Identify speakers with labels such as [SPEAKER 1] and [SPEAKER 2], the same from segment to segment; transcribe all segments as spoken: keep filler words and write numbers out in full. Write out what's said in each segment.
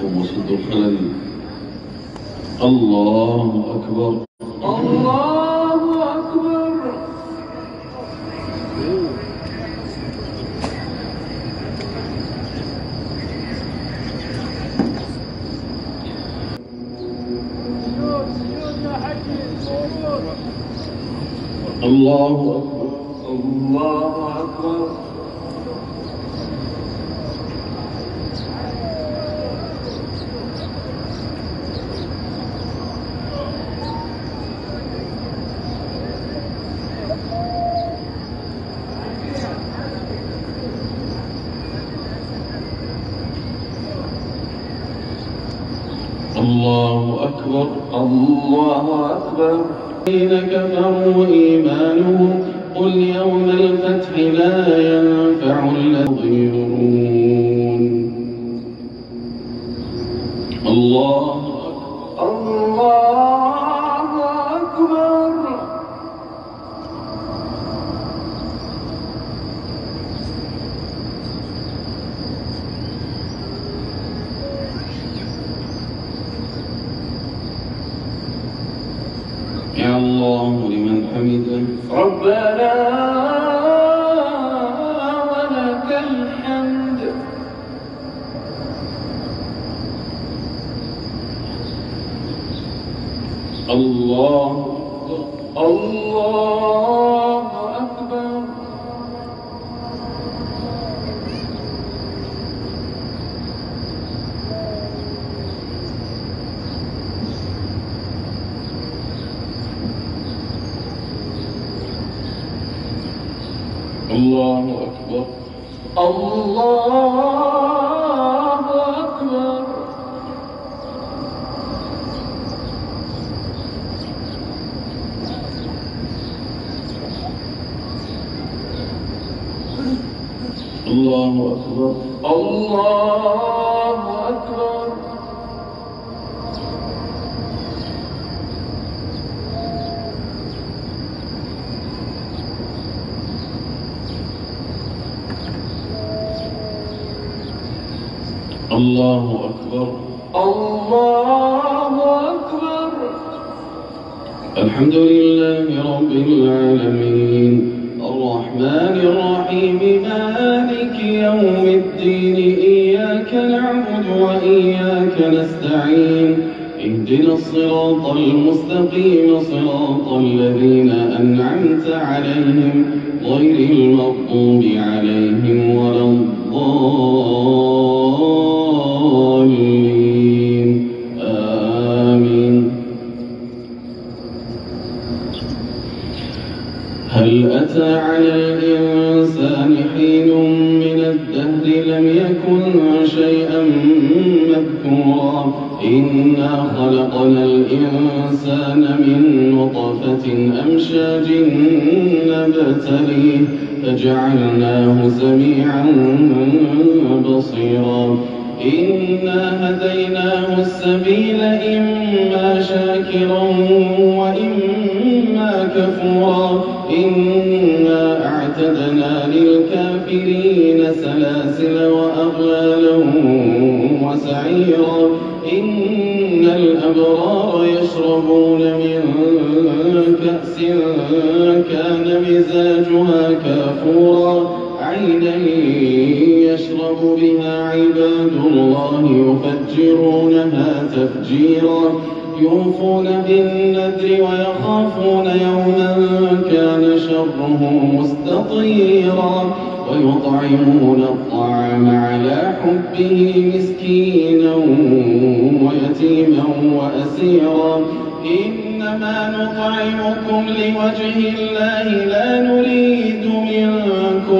[SPEAKER 1] وسد الخلل. الله أكبر الله أكبر. الله أكبر الله أكبر. الله أكبر الله أكبر. الذين كفروا إيمانهم قل يوم الفتح لا ينفع الذين الله الله أكبر. يا الله لمن حمده ربنا ولك الحمد. الله الله أكبر. الله أكبر الله أكبر. الله أكبر الله أكبر. الله أكبر الله أكبر. الحمد لله رب العالمين الرحمن الرحيم مالك يوم الدين إياك نعبد وإياك نستعين اهدنا الصراط المستقيم صراط الذين أنعمت عليهم غير المغضوب عليهم ولا الضالين آمين. هل أتى على الإنسان حين من الدهر لم يكن شيئا مذكورا إنا خلقنا الإنسان من نطفة أمشاج نبتليه فجعلناه سميعا بصيرا. إنا هديناه السبيل إما شاكرا وإما كفورا. إنا أعتدنا للكافرين سلاسل وأغلالا وسعيرا. إن الأبرار يشربون من كأس كان مزاجها كافورا عينا يشرب بها عباد الله يفجرونها تفجيرا. يوفون بالنذر ويخافون يوما كان شره مستطيرا. ويطعمون الطعام على حبه مسكينا ويتيما وأسيرا. إنما نطعمكم لوجه الله لا نريد منكم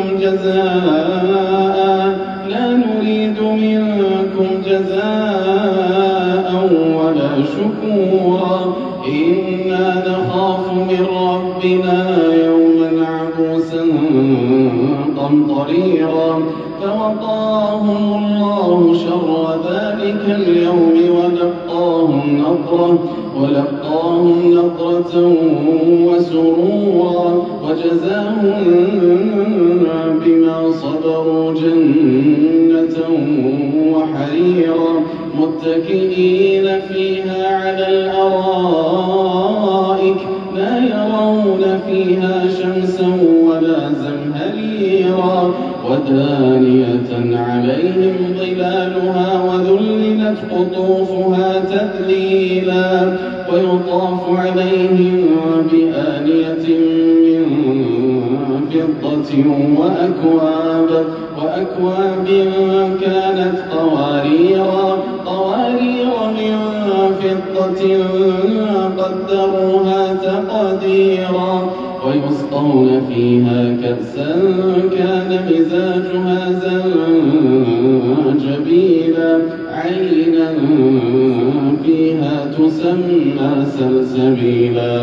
[SPEAKER 1] جزاء لا نريد منكم جزاء ولا شكورا. إنا نخاف من ربنا يوما عبوسا قمطريرا. فوقاهم الله شر ذلك اليوم ولقاهم نضرة ولقاهم نضرة وسرورا وجزاهم بما صبروا جنة وحريرا متكئين فيها على الأرائك لا يرون فيها شمسا ولا زمهريرا ودانية عليهم ظلالها وذللت قطوفها تذليلا ويطاف عليهم بآنية من فضة وأكواب وأكواب كانت قواريرا قوارير من فضة قدروها تقديرا ويسقون فيها كأسا كان مزاجها زنجبيلا عينا فيها تسمى سلسبيلا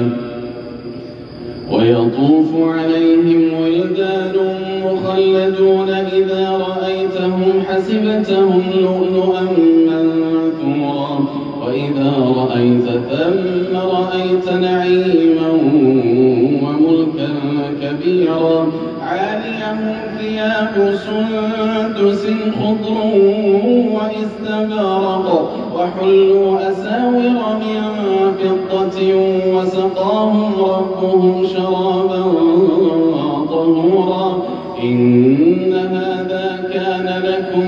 [SPEAKER 1] ويطوف عليهم ولدان مخلدون إذا رأيتهم حسبتهم لؤلؤا منثورا وإذا رأيت ثم رأيت نعيما وملكا كبيرا عاليهم ثياب سندس خضر واستبرق وحلوا أساور من فضة وسقاهم ربهم شرابا طهورا إن هذا كان لكم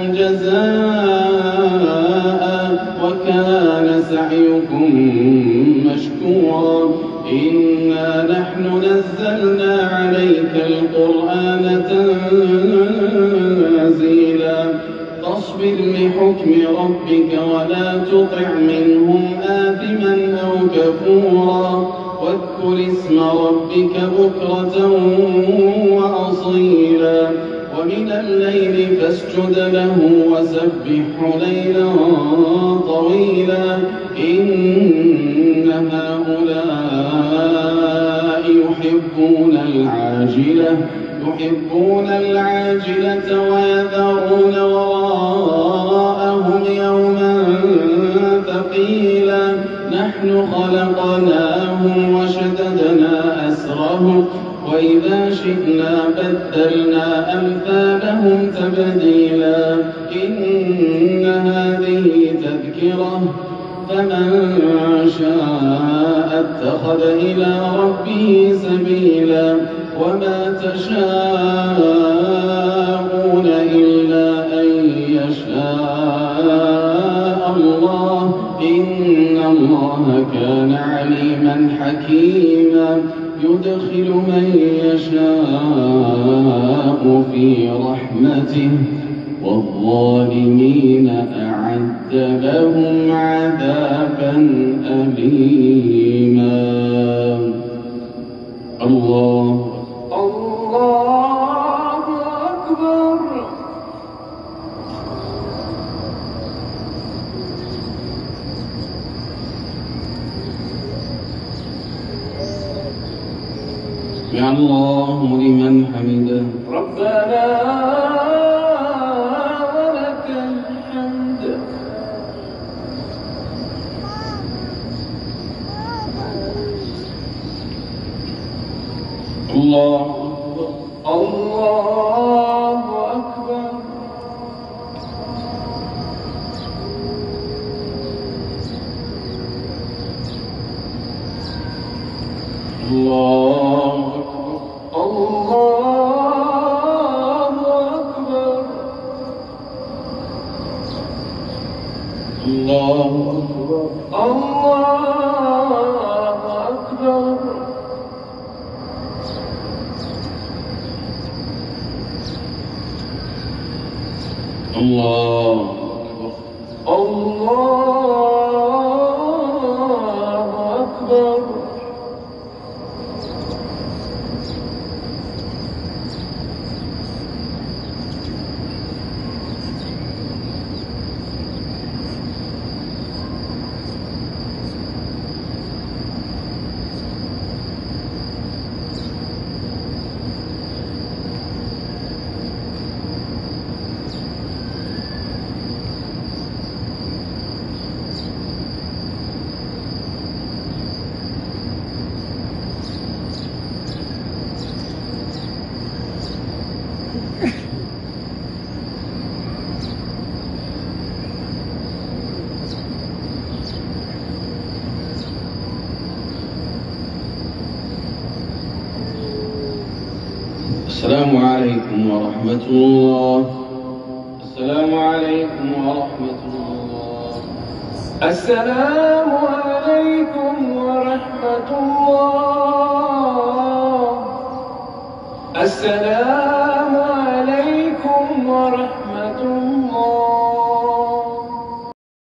[SPEAKER 1] جزاء وكان سعيكم مشكورا إنا نحن نزلنا عليك القرآن تنزيلا فاصبر لحكم ربك ولا تطع منهم آثما أو كفورا واذكر اسم ربك بكرة وأصيلا ومن الليل فاسجد له وسبحه ليلا طويلا إن هؤلاء يحبون العاجلة يحبون العاجلة ويذرون وراءهم يوما ثقيلا نحن خلقناهم وشددنا أسرهم وإذا شئنا بدلنا أمثالهم تبديلا إن هذه تذكرة فمن شاء اتخذ إلى ربه سبيلا وما تشاءون إلا أن يشاء الله إن الله كان عليما حكيما يدخل من يشاء في رحمته والظالمين أعد لهم عذابا أليما الله
[SPEAKER 2] الله أكبر
[SPEAKER 1] سمع الله لمن حمده
[SPEAKER 2] ربنا ولك الحمد
[SPEAKER 1] الله
[SPEAKER 2] الله أكبر
[SPEAKER 1] الله
[SPEAKER 2] الله أكبر
[SPEAKER 1] الله
[SPEAKER 2] الله أكبر
[SPEAKER 1] الله
[SPEAKER 2] الله أكبر
[SPEAKER 1] السلام عليكم ورحمة الله. السلام عليكم ورحمة الله.
[SPEAKER 2] السلام عليكم ورحمة الله. السلام